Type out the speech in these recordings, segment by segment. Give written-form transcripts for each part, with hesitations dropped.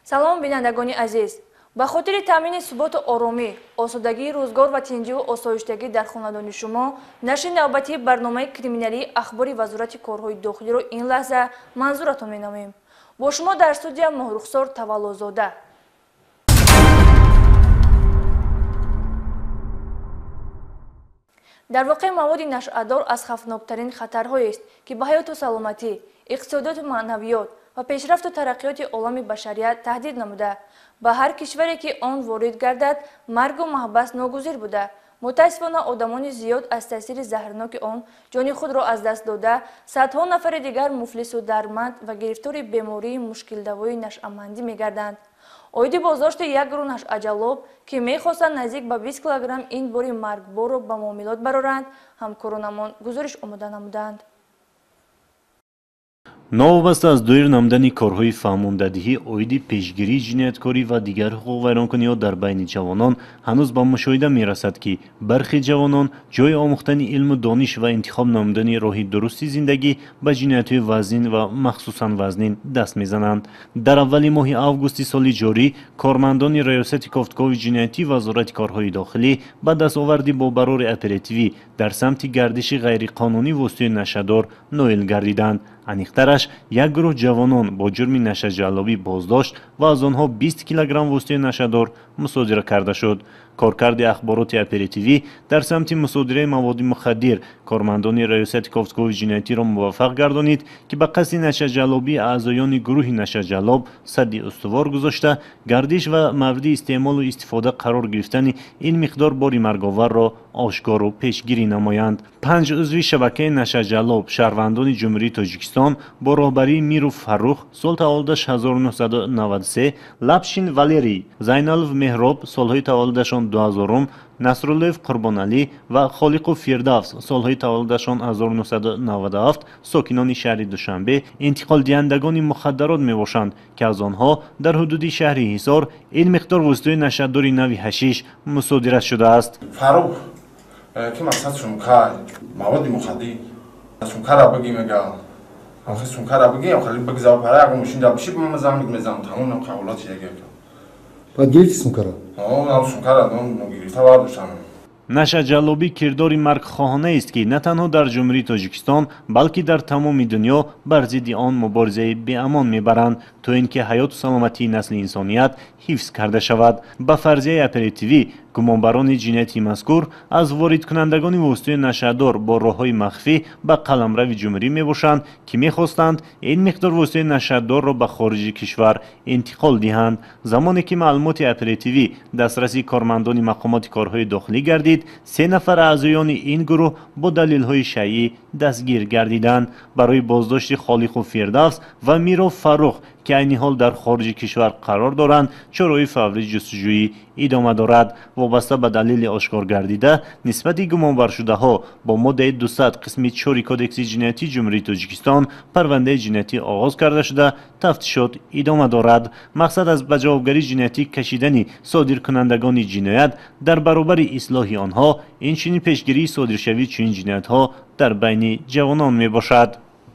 салом бинандагони азиз, ба хотири таъмини суботу оромӣ, осудагии рӯзгор ва тинҷиву осоиштагӣ дар хонадони шумо, нашри навбатии барномаи криминалии ахбори Вазорати корҳои дохилиро ин лаҳза манзуратон менамоем. Бо шумо дар студия Моҳрухсор Таваллузода. дар воқеъ маводи нашъадор аз хавфноктарин хатарҳоест, ки ба ҳаёту саломатӣ, иқтисодиёту маънавиёт ва пешрафту тараққиёти олами башарият таҳдид намуда, ба ҳар кишваре ки он ворид гардад, маргу маҳбас ногузир буда. мутаассифона одамони зиёд аз таъсири заҳрноки он ҷони худро аз даст дода, садҳо нафари дигар муфлису дарманд ва гирифтори бемории мушкилдавои нашъамандӣ мегарданд. оиди боздошти як гурӯҳ нашъаҷалоб, ки мехостанд наздик ба 20 килограмм ин бори маргборро ба муомилот бароранд, ҳамкоронамон гузориш омода намуданд. новобаста аз доир намудани корҳои фаҳмондадиҳӣ оиди пешгирии ҷинояткорӣ ва дигар ҳуқуқвайронкуниҳо дар байни ҷавонон ҳанӯз ба мушоҳида мерасад, ки бархе ҷавонон ҷои омӯхтани илму дониш ва интихоб намудани роҳи дурусти зиндагӣ ба ҷиноятҳои вазнин ва махсусан вазнин даст мезананд. дар аввали моҳи августи соли ҷорӣ кормандони раёсати кофткови ҷиноятии Вазорати корҳои дохилӣ ба дастоварди бобарори оперативӣ дар самти гардиши ғайриқонунӣ воситаҳои нашъадор ноил гардиданд. аниқтараш, як гурӯҳ ҷавонон бо ҷурми нашъаҷалобӣ боздошт ва аз онҳо 20 килограмм воситаи нашъадор мусодира карда шуд. коркарди ахбороти оперативӣ дар самти мусодираи маводи мухаддир кормандони раёсати кофткови ҷиноятиро муваффақ гардонид, ки ба қасди нашъаҷалобии аъзоёни гурӯҳи нашъаҷалоб садди устувор гузошта, гардиш ва мавриди истеъмолу истифода қарор гирифтани ин миқдор бори марговарро ошкору пешгирӣ намоянд. 5 узви шабакаи нашъаҷалоб шаҳрвандони ҷумҳурии Тоҷикистон бо роҳбарии Миров Фаррух сол таваллудаш 1993, Лапшин Валерий, Зайналов Меҳроб солҳои таваллудашон 2000, Насруллоев Қурбоналӣ ва Холиқов Фирдавс солҳои таваллудашон 1997 сокинони шаҳри Душанбе интиқолдиҳандагони мухаддарот мебошанд, ки аз онҳо дар ҳудуди шаҳри Ҳисор ин миқдор воситаҳои нашъаддори нави ҳашиш мусодира шудааст. Фарух ки мақсад сумка маводи мухаддир сумкара баги мега ахи сумкара баги ахали баги завпара агу мошин да биши мазамник мезам тамом қавлот ягерда ба гирифт сумкара оо сумкара но гирифта бардошам. нашъаҷалобӣ кирдори маргхоҳонаест, ки на танҳо дар ҷумҳурии Тоҷикистон, балки дар тамоми дунё бар зидди он муборизаи беамон мебаранд, то ин ки ҳаёту саломатии насли инсоният ҳифз карда шавад. ба фарзияи оперативӣ гумонбарони ҷинояти мазкур аз воридкунандагони воситаҳои нашъадор бо роҳҳои махфӣ ба қаламрави ҷумҳурӣ мебошанд, ки мехостанд ин миқдор воситаҳои нашъадорро ба хориҷи кишвар интиқол диҳанд. замоне ки маълумоти оперативӣ дастраси кормандони мақомоти корҳои дохилӣ гардид, 3 нафар аъзоёни ин гурӯҳ бо далелҳои шайъӣ дастгир гардиданд. барои боздошти Холиқов Фирдавс ва Миров Фаррух, ки айни ҳол дар хориҷи кишвар қарор доранд, чораҳои фаврии ҷустуҷӯӣ идома дорад. вобаста ба далели ошкор гардида нисбати гумонбаршудаҳо бо моддаи 200 қисми 4 кодекси ҷиноятии ҷумҳурии Тоҷикистон парвандаи ҷиноятӣ оғоз карда шуда, тафтишот идома дорад. мақсад аз ба ҷавобгарии ҷиноятӣ кашидани содиркунандагони ҷиноят дар баробари ислоҳи онҳо, инчунин пешгирии содиршавии чунин ҷиноятҳо дар байни ҷавонон мебошад.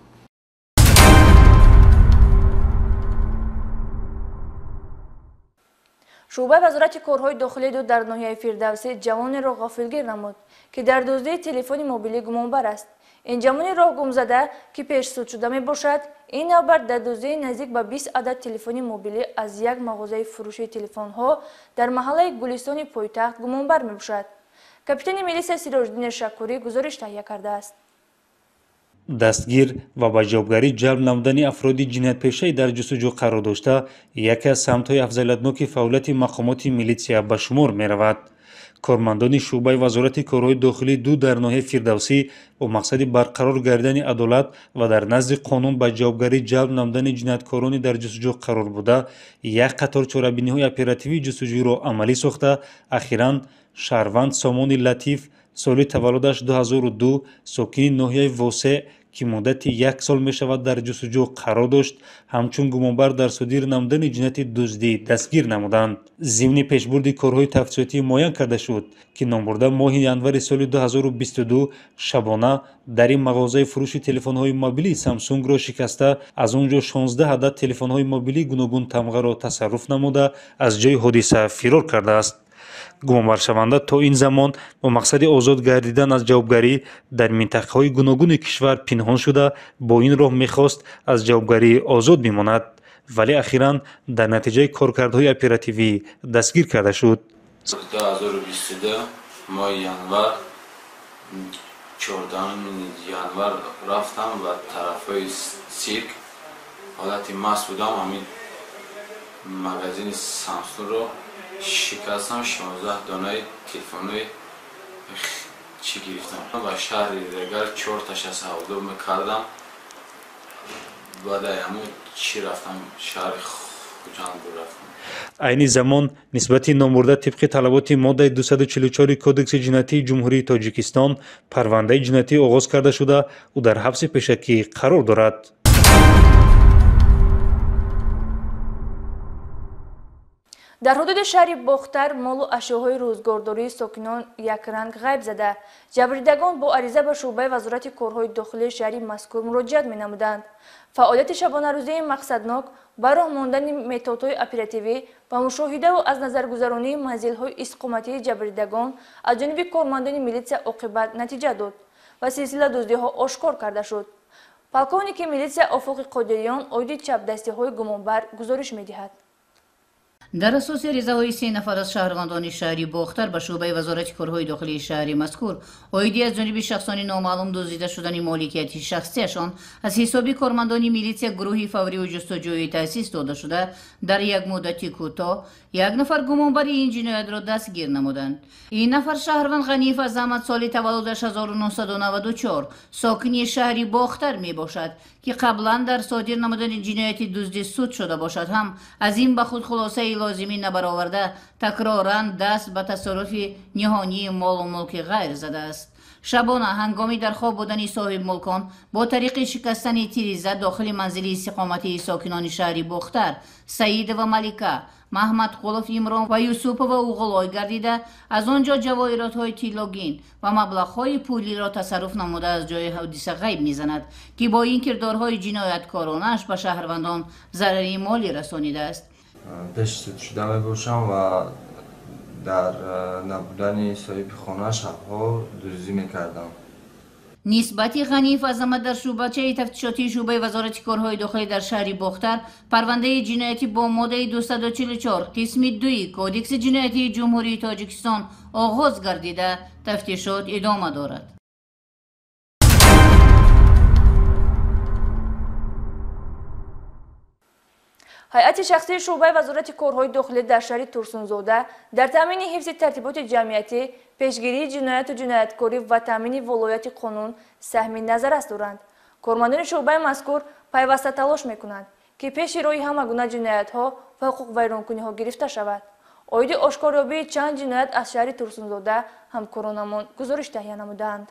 шуъбаи Вазорати корҳои дохилии ду дар ноҳияи Фирдавсӣ ҷавонеро ғафилгир намуд, ки дар дуздии телефони мобилӣ гумонбар аст. ин ҷавони роҳгумзада, ки пешсуд шуда мебошад, ин навбар дар дуздии наздик ба 20 адад телефони мобилӣ аз як мағозаи фурӯшии телефонҳо дар маҳаллаи Гулистони пойтахт гумонбар мебошад. капитани милисия Сироҷиддин Шакурӣ гузориш таҳия кардааст. дастгир ва ба ҷавобгарӣ ҷалб намудани афроди ҷиноятпешаи дар ҷустуҷӯ қарор дошта яке аз самтҳои афзалиятноки фаъолияти мақомоти милитсия ба шумор меравад. кормандони шуъбаи Вазорати корҳои дохилии ду дар ноҳияи Фирдавсӣ бо мақсади барқарор гардидани адолат ва дар назди қонун ба ҷавобгарӣ ҷалб намудани ҷинояткорони дар ҷустуҷӯ қарор буда, як қатор чорабиниҳои оперативии ҷустуҷӯиро амалӣ сохта, ахиран шаҳрванд Сомони Латиф соли таваллудаш 2002 сокини ноҳияи Восе که مدت 1 سال می شود در جستجو قرار داشت همچون گمانبر در صدور نمودن جنایت دزدی دستگیر نمودند. ضمن پیشبرد کارهای تفتیشاتی معین کرده شد که نامبرده ماه ینور سال 2022 شبانه در این مغازه فروش تلفن‌های موبیلی سامسونگ را شکسته از آنجا 16 عدد تلفن‌های موبیلی گوناگون تمغه را تصرف نموده از جای حادثه فرار کرده است. گمانبر شونده تا این زمان با مقصد آزاد گردیدن از جوابگری در منطقه‌های گوناگون کشور پنهان شده با این راه می‌خواست از جوابگری آزاد بماند، ولی اخیراً در نتیجه کارکردهای اپراتیوی دستگیر کرده شد. 2022 ماه ینور 14 ینور رفتم و طرفای سیرک حالتی مست بودم. همین مغازین سامسونگ رو شکستم. 16 دانه تلفن‌های چی گرفتم و شهر دیگر 4 تاش سودا میکردم. بعد همون چی رفتم شهر خوجند رفتم. عین زمان نسبت نامبرده طبق طلبات ماده 244 کودکس جنایتی جمهوری تاجیکستان پرونده جنایتی آغاز کرده شده و در حبس پیشکی قرار دارد. در حدود شهر باختر مال و اشیاهای روزگارداری ساکنان یکرنگ غیب زده. جبریدگان با عریضه به شعبه وزارت کارهای داخلی شهر مذکور مراجعت می‌نمودند. فعالیت شبانه روزی مقصدناک با راه ماندن متدهای اپراتیوی و مشاهده و از نظرگذرانی منزل‌های استقامتی جبریدگان از جانب کارمندان میلیسیا عاقبت نتیجه داد و سلسله دزدی‌ها آشکار کرده شد. پالکونیک میلیسیا افق قادریان اوید چپدستی‌های گمانبر گزارش می‌دهد. در اساس ریزه‌های 3 نفر از شهروندان شهری باختر به شعبه وزارت کارهای داخلی شهر مذکور عایدی از جانب شخصان نامعلوم دزدیده شدن مالکیت شخصیشان از حساب کارمندان میلیسیا گروهی فوری و جستجویی تأسیس داده شده در یک مدتی کوتاه 1 نفر گمانبر این جنایت را دستگیر نمودند. این نفر شهروند غنیف از احمد سال تولدش 1994 ساکنی شهری باختر می باشد که قبلا در صادر نمودن جنایت دزدی سود شده باشد هم از این به خود خلاصه لازمی نبرآورده تکرارا دست به تصرف نهانی مال و ملک غیر زده است. شبانه هنگامی در خواب بودن صاحب ملکان با طریق شکستن تیریزه داخل منزل استقامتی ساکنان شهری باختر سعید و ملکه محمد قلف امران و یوسف و اوغلای گردیده از آنجا جواهرات های طلاگین و مبلغ های پولی را تصرف نموده از جای حادثه غیب میزند که با این کردارهای جنایتکارانش به شهروندان ضرری مالی رسانیده است. دشت شده باشم و در نبودن صاحب خانه شبها دزدی میکردم. نسبت غنیف عظمت در شعبه تفتیشاتی شعبه وزارت کارهای داخلی در شهر باختر پرونده جنایتی با ماده 244 قسم 2 کودکس جنایتی جمهوری تاجیکستان آغاز گردیده تفتیشات ادامه دارد. هیئت شخصی شعبه وزارت کارهای داخلی در شهر ترسونزاده در تامین حفظ ترتیبات جمعیتی، پیشگیری جنایت و جنایتکاری و تامین ولایت قانون سهم نظر است دارند. کارمندان شعبه مذکور پیوسته تلاش میکنند که پیش روی همه گونه جنایت‌ها و حقوق ویرانکنی‌ها گرفته شود. عاید آشکاریابی چند جنایت از شهر ترسونزاده همکارانمان گزارش تهیه نمودند.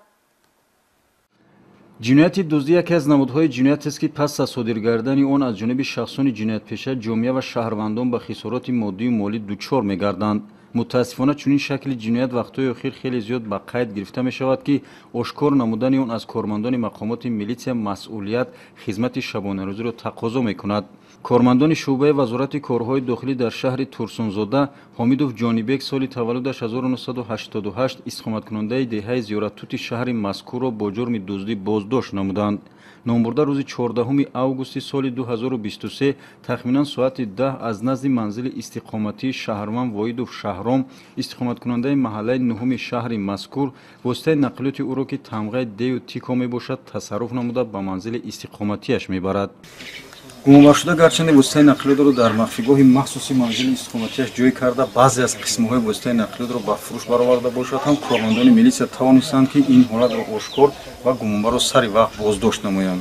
جنایت دزدی یکی از نمودهای جنایت است که پس از صادر کردن آن از جانب شخصان جنایت‌پیشه جامعه و شهروندان به خسارات مادی و مالی دچار می‌گردند. متاسفانه چنین شکل جنایت وقت‌های اخیر خیلی زیاد به قید گرفته می‌شود که آشکار نمودن آن از کارمندان مقامات میلیسیا مسئولیت خدمت شبانه روزی را تقاضا می‌کند. کارمندان شعبه وزارت کارهای داخلی در شهر ترسونزاده حمیدوف جانیبک سال تولدش 1988 استقامت کننده دهه زیارتوت شهر مذکور را با جرم دزدی بازداشت نمودند. نامبرده روز 14 اوگوست سال 2023 تخمینا ساعت 10 از نزد منزل استقامتی شهروند واحدوف شهرام استقامت کننده محله نهم شهر مذکور واسطه نقلیات او را که تمغه دی و تیکا می باشد تصرف نموده به منزل استقامتیش میبرد. گمانبر شده گرچند واسطه نقلیات را در مخفیگاه مخصوصی منزل استقامتیش جای کرده بعضی از قسم‌های واسطه نقلیات را به فروش برآورده باشد هم کارمندان میلیسیا توانستند که این حالت را آشکار و گمانبر را سری وقت بازداشت نمایند.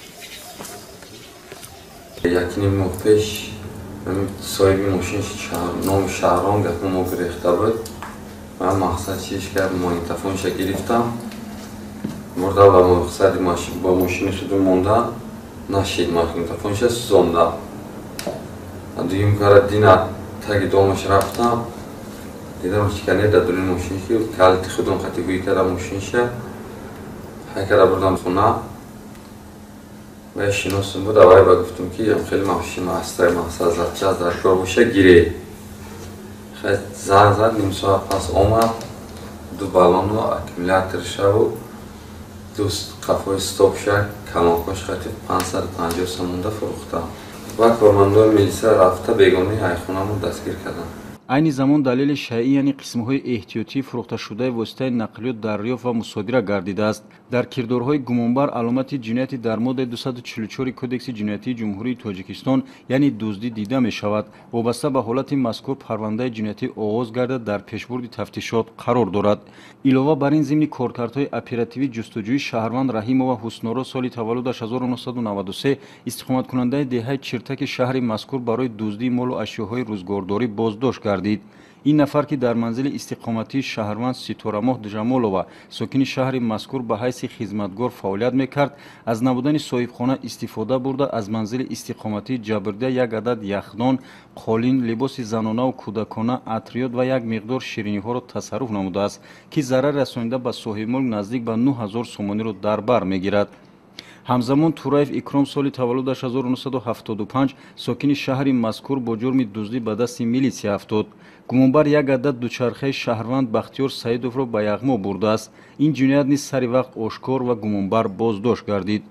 یکی نیم ماه پیش صاحب ماشین نام شهرام گفتم ما گرفته بود و مقصد چیش کرد ماگنیتوفونش گرفتم و мурда ва мақсади ба мошини худум монда нашид магнитофонша сузонда. Дуюм кара дина таги домаш рафтам дидам чикане да дурин мошинши калити худум қатигӯӣ кардам мошинша ҳайкара бурдам хона ва шиносум буд авай ба гуфтум ки хеле машина астай мақсад задчас дар кор боша гире хай занг зад ним соат пас омад ду балону аккумуляторшаву ду қафои стопша калонкош хати 550 сомонда фурӯхтам ва кормандони милисия рафта бегонаи айхонамро дастгир кардам. айни замон далели шайъӣ яъне қисмҳои эҳтиётии фурӯхташудаи воситаи нақлиёт дарёфт ва мусодира гардидааст. Дар кирдорҳои гумонбар аломати ҷинояти дар моддаи 244 кодекси ҷиноятии ҷумҳурии Тоҷикистон яъне дуздӣ дида мешавад. Вобаста ба ҳолати мазкур парвандаи ҷиноятӣ оғоз гарда дар пешбурди тафтишот қарор дорад. Илова бар ин зимни коркардҳои оперативии ҷустуҷӯи Шаҳрванд Раҳимова Ҳусноро соли таваллудаш 1993 истиқоматкунандаи деҳаи Чиртаки шаҳри мазкур барои дуздии молу ашёҳои рӯзгордорӣ боздошт гардид. ин нафар ки дар манзили истиқоматии Шаҳрванд Ситорамоҳ Ҷамолова сокини шаҳри мазкур ба ҳайси хизматгор фаъолият мекард, аз набудани соҳибхона истифода бурда аз манзили истиқоматии Ҷабрдия як адад яхдон, қолин, либоси занонаву кӯдакона, атриёт ва як миқдор шириниҳоро тасарруф намудааст, ки зарар расонида ба соҳибмулк наздик ба 9000 сомониро дар бар мегирад. ҳамзамон Тураев Икром соли таваллудаш 1975 сокини шаҳри мазкур бо ҷурми дуздӣ ба дасти милисия афтод. Гумонбар як адад дучархаи Шаҳрванд Бахтиёр Саидовро ба яғмо бурдааст. Ин ҷиноят низ сари вақт ошкор ва гумонбар боздошт гардид.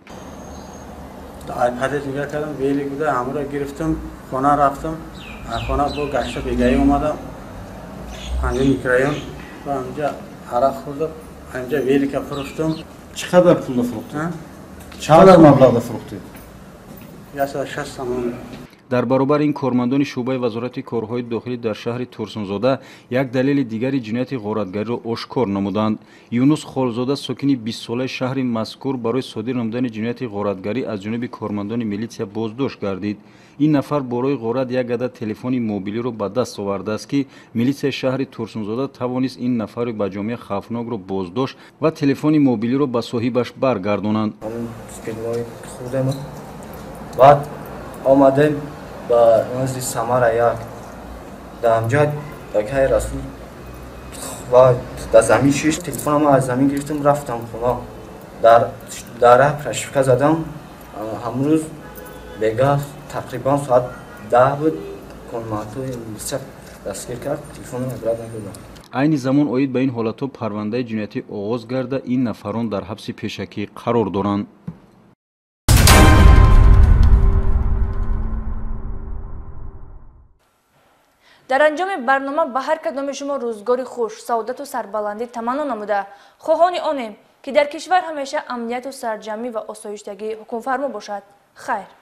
айпад нигоҳ кардам, вели буда, ҳамаро гирифтам, хона рафтам, хона бо гашта бегаи омадам, ҳамин микрорайон ва ҳамҷа арақ хӯрдам, ҳамҷа велика фурӯхтам. Чӣ қадар пулда фурӯхтед? Чӣ қадар маблағда фурӯхтед? 160 сомон. дар баробар ин кормандони шуъбаи вазорати корҳои дохилӣ дар шаҳри Турсунзода як далели дигари ҷинояти ғоратгариро ошкор намуданд. Юнус Холзода сокини 20 солаи шаҳри мазкур барои содир намудани ҷинояти ғоратгарӣ аз ҷониби кормандони милисия боздошт гардид. ин нафар борои ғорат як адад телефони мобилиро ба даст овардааст, ки милисияи шаҳри Турсунзода тавонист ин нафари ба ҷомеа хавфнокро боздошт ва телефони мобилиро ба соҳибаш баргардонанд. баъд омадем ба назди Самара як дамҷад якай расул ва дар замин шиш телефонам аз замин гирифтам рафтам хона дар прошивка задам ҳамрӯз бега тақрибан соат 10 буд конматои милисия дастгир кард телефонам брат надодам. айни замон оид ба ин ҳолатҳо парвандаи ҷиноятӣ оғоз гарда ин нафарон дар ҳабси пешакӣ қарор доранд. дар анҷоми барнома ба ҳар кадоми шумо рӯзгори хуш, саодату сарбаландӣ таманно намуда хоҳони онем, ки дар кишвар ҳамеша амнияту сарҷамӣ ва осоиштагӣ ҳукмфармо бошад. хайр.